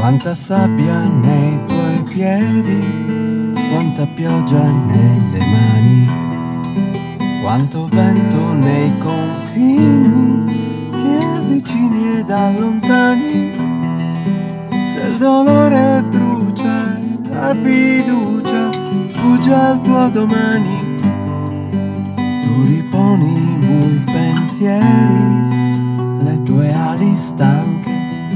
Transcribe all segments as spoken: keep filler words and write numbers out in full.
Quanta sabbia nei tuoi piedi, quanta pioggia nelle mani, quanto vento nei confini che avvicini ed allontani. Se il dolore brucia, la fiducia sfugge al tuo domani, tu riponi i bui pensieri, le tue ali stanche.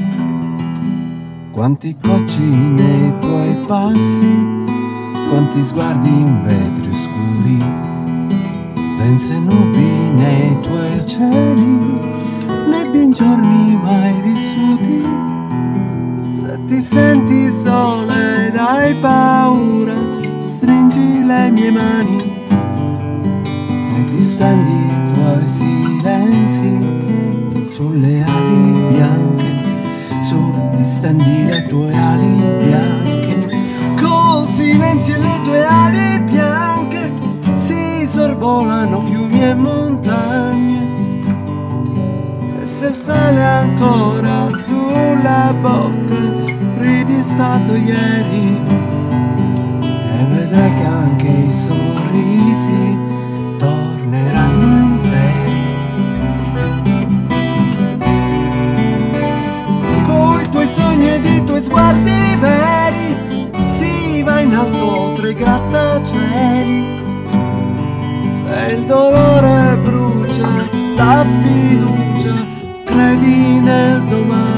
Quanti cocci nei tuoi passi, quanti sguardi in vetri scuri, dense nubi nei tuoi cieli, nebbie in giorni mai vissuti. Se ti senti sola ed hai paura, stringi le mie mani e distendi i tuoi silenzi sulle ali bianche. Su, distendi le tue ali bianche, col silenzio e le tue ali bianche si sorvolano fiumi e montagne. E se il sale ancora sulla bocca, ridi è stato ieri, e vedrai che anche i sorrisi torneranno interi. Sogni ed i tuoi sguardi veri, si va in alto oltre i grattacieli. Se il dolore brucia, la fiducia, credi nel domani.